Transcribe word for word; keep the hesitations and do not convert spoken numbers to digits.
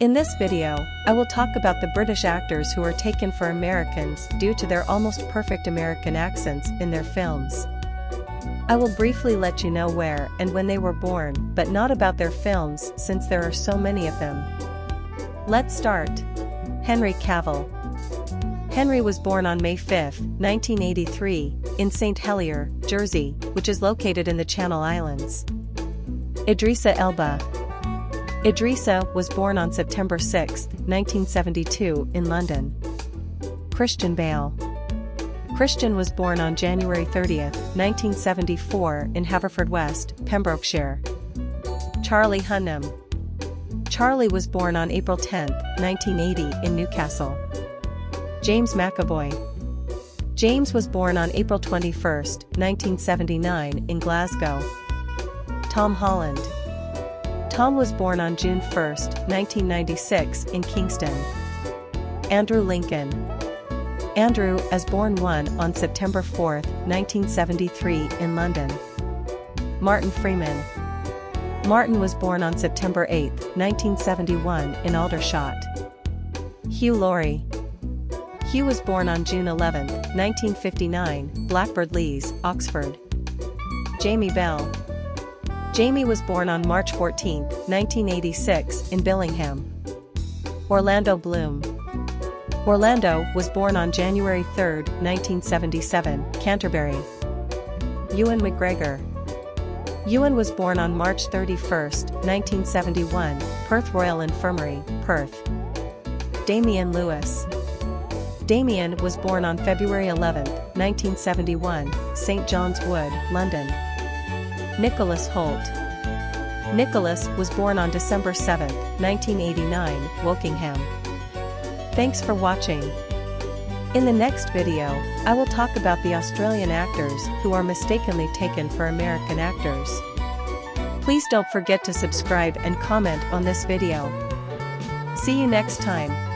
In this video, I will talk about the British actors who are taken for Americans due to their almost perfect American accents in their films. I will briefly let you know where and when they were born, but not about their films since there are so many of them. Let's start. Henry Cavill. Henry was born on May fifth, nineteen eighty-three, in Saint Helier, Jersey, which is located in the Channel Islands. Idrissa Elba. Idrissa was born on September sixth, nineteen seventy-two, in London. Christian Bale. Christian was born on January thirtieth, nineteen seventy-four, in Haverfordwest, Pembrokeshire. Charlie Hunnam. Charlie was born on April tenth, nineteen eighty, in Newcastle. James McAvoy. James was born on April twenty-first, nineteen seventy-nine, in Glasgow. Tom Holland. Tom was born on June first, nineteen ninety-six, in Kingston. Andrew Lincoln. Andrew was born on September fourth, nineteen seventy-three, in London. Martin Freeman. Martin was born on September eighth, nineteen seventy-one, in Aldershot. Hugh Laurie. Hugh was born on June eleventh, nineteen fifty-nine, Blackbird Leys, Oxford. Jamie Bell. Jamie was born on March fourteenth, nineteen eighty-six, in Billingham. Orlando Bloom. Orlando was born on January third, nineteen seventy-seven, Canterbury. Ewan McGregor. Ewan was born on March thirty-first, nineteen seventy-one, Perth Royal Infirmary, Perth. Damian Lewis. Damian was born on February eleventh, nineteen seventy-one, Saint John's Wood, London. Nicholas Hoult. Nicholas was born on December seventh, nineteen eighty-nine, Wokingham. Thanks for watching. In the next video, I will talk about the Australian actors who are mistakenly taken for American actors. Please don't forget to subscribe and comment on this video. See you next time.